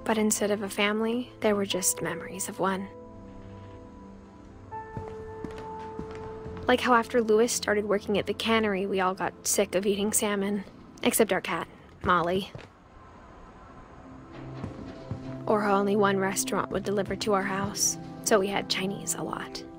But instead of a family, there were just memories of one. Like how after Louis started working at the cannery, we all got sick of eating salmon. Except our cat, Molly. Or how only one restaurant would deliver to our house, so we had Chinese a lot.